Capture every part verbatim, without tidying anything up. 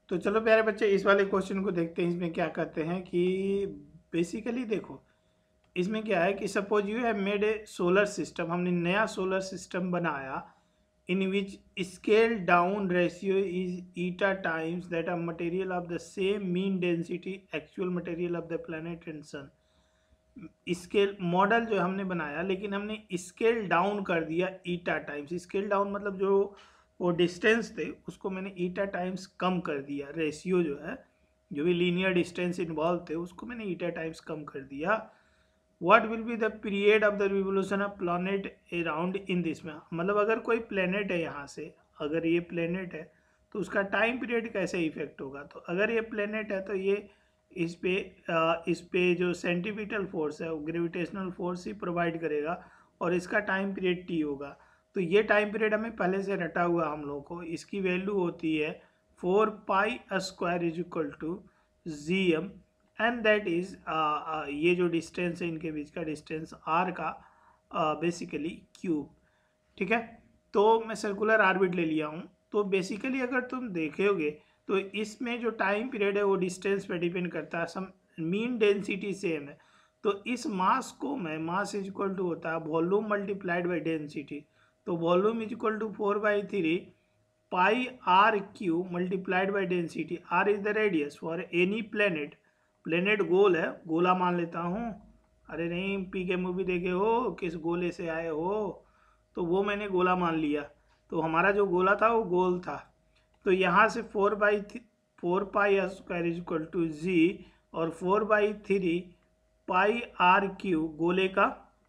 तो चलो प्यारे बच्चे इस वाले क्वेश्चन को देखते हैं। इसमें क्या कहते हैं कि बेसिकली देखो, इसमें क्या है कि suppose you have made a solar system, हमने नया सोलर सिस्टम बनाया in which scale down ratio is eta times that are material of the same mean density actual material of the planet and sun. Scale model जो हमने बनाया, लेकिन हमने scale down कर दिया ईटा टाइम्स। स्केल डाउन मतलब जो वो डिस्टेंस थे उसको मैंने ईटा टाइम्स कम कर दिया। रेशियो जो है, जो भी लीनियर डिस्टेंस इन्वॉल्व थे उसको मैंने ईटा टाइम्स कम कर दिया। What will be the period of the revolution of planet around in this में, मतलब अगर कोई प्लैनेट है यहाँ से, अगर ये प्लैनेट है तो उसका टाइम पीरियड कैसे इफेक्ट होगा। तो अगर ये प्लैनेट है तो ये इस पे आ, इस पे जो सेंटीपिटल फोर्स है वो ग्रेविटेशनल फोर्स ही प्रोवाइड करेगा और इसका टाइम पीरियड टी होगा। तो ये टाइम पीरियड हमें पहले से रटा हुआ हम लोग को, इसकी वैल्यू होती है four pi square is equal to G M and that is ये जो डिस्टेंस है इनके बीच का डिस्टेंस आर का बेसिकली uh, क्यूब। ठीक है, तो मैं सर्कुलर आर्बिट ले लिया हूँ। तो बेसिकली अगर तुम देखोगे तो इसमें जो टाइम पीरियड है वो डिस्टेंस पे डिपेंड करता है, सम मीन डेंसिटी सेम है। तो इस मास को मैं, मास इज इक्वल टू होता है वॉल्यूम मल्टीप्लाइड बाई डेंसिटी। तो volume is equal to four by three pi R cube multiplied by density. R is the radius for any planet. Planet गोल है, गोला मान लेता हूँ। अरे नहीं, पी के मूवी देखे हो, किस गोले से आए हो, तो वो मैंने गोला मान लिया। तो हमारा जो गोला था वो गोल था। तो यहाँ से four by four pi square is equal to G और four by three pi R cube गोले का,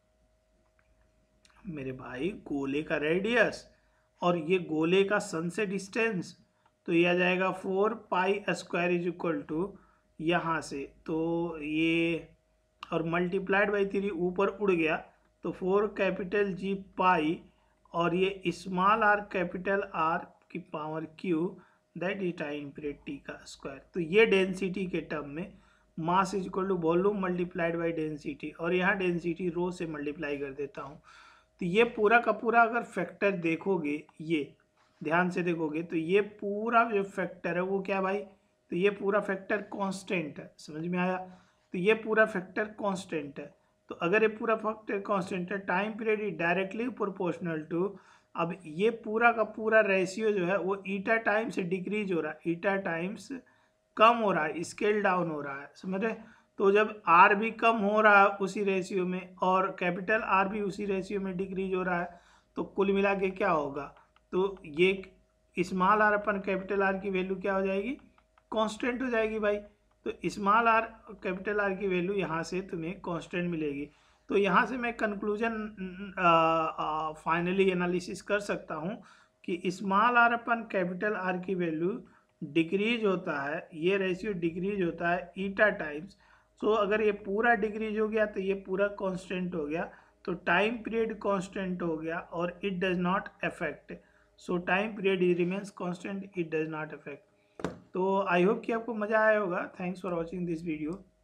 मेरे भाई गोले का रेडियस और ये गोले का सन से डिस्टेंस। तो ये आ जाएगा four pi square is equal to यहाँ से, तो ये और मल्टीप्लाइड बाई थ्री ऊपर उड़ गया तो फोर कैपिटल जी पाई और ये स्मॉल आर कैपिटल आर की power cube that is time period T का स्क्वायर। तो ये डेंसिटी के टर्म में mass is equal to volume multiplied by density, और यहाँ डेंसिटी रो से मल्टीप्लाई कर देता हूँ। तो ये पूरा का पूरा अगर फैक्टर देखोगे, ये ध्यान से देखोगे तो ये पूरा जो फैक्टर है वो क्या भाई, तो ये पूरा फैक्टर कांस्टेंट है। समझ में आया? तो ये पूरा फैक्टर कांस्टेंट है। तो अगर ये पूरा फैक्टर कांस्टेंट है, time period is directly proportional to, अब ये पूरा का पूरा रेशियो जो है वो ईटा टाइम से डिक्रीज हो रहा है, ईटा टाइम्स कम हो रहा है, स्केल डाउन हो रहा है। समझ रहे? तो जब आर भी कम हो रहा है उसी रेशियो में और कैपिटल आर भी उसी रेशियो में डिक्रीज हो रहा है, तो कुल मिला के क्या होगा, तो ये स्मॉल आर अपन कैपिटल आर की वैल्यू क्या हो जाएगी, कांस्टेंट हो जाएगी भाई। तो स्मॉल आर कैपिटल आर की वैल्यू यहाँ से तुम्हें कांस्टेंट मिलेगी। तो यहाँ से मैं कंक्लूजन फाइनली एनालिसिस कर सकता हूँ कि स्मॉल आर अपन कैपिटल आर की वैल्यू डिक्रीज होता है, ये रेशियो डिक्रीज होता है ईटा टाइम्स। सो अगर ये पूरा डिक्रीज हो गया तो ये पूरा कांस्टेंट हो गया, तो टाइम पीरियड कांस्टेंट हो गया और it does not affect. So time period remains constant, it does not affect. तो आई होप कि आपको मज़ा आया होगा। Thanks for watching this video.